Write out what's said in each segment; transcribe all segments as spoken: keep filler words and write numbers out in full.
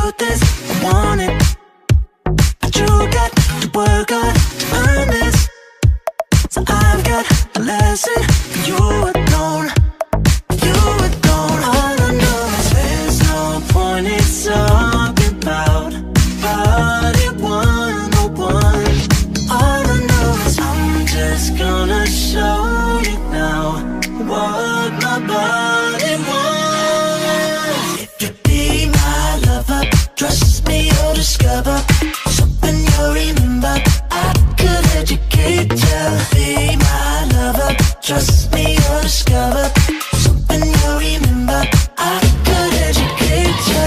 truth is, I want it, but you got to work hard to earn this. So I've got a lesson for you alone, you alone. All I know is there's no point in talking about body one oh one. All I know is I'm just gonna show you now what my body wants. If you be my lover, trust me, you'll discover something you'll remember. I could educate you. Be my lover, trust me, you'll discover something you'll remember. I could educate you.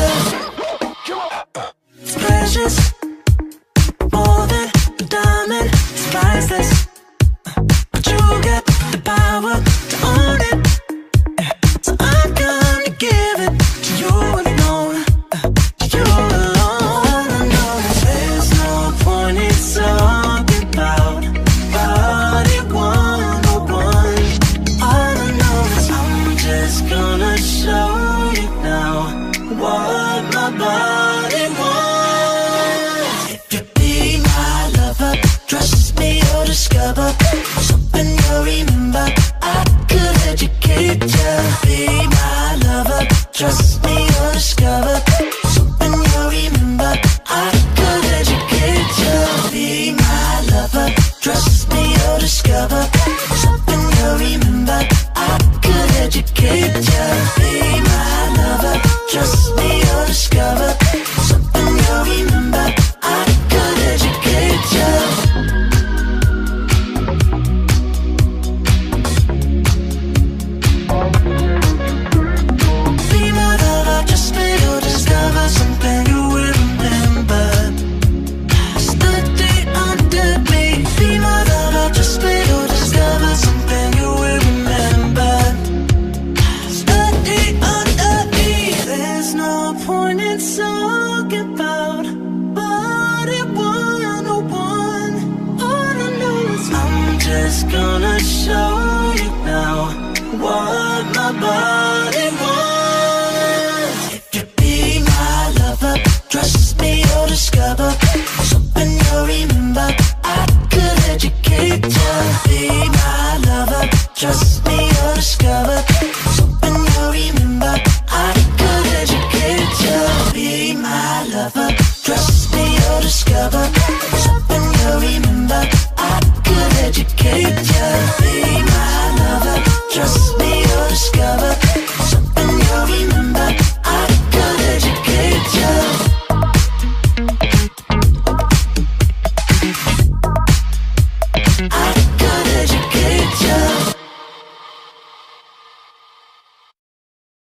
It's precious, more than a diamond. It's priceless, but you got the power to own it. So I'm gonna give it to you alone, to you alone. All I know is there's no point in talking about body one oh one. All I know is I'm just gonna show you now what my body wants. If you be my lover, trust me, you'll discover something you'll remember. I could educate you. Be my lover, trust me, you'll discover something you'll remember. I could educate you. Be my lover, trust me, you'll discover something you'll remember. I could educate you. Be my lover, trust me, you'll discover something you'll remember. I could educate you. Be my lover, trust me, you'll discover something you will remember. Study under me. Be my lover, trust me, you'll discover something you will remember. Study under me. There's no point in talking about body one oh one. All I know is I'm just gonna show you now what my body wants. If you be my lover, trust me, you'll discover something you'll remember. I could educate you. Be my lover, trust me,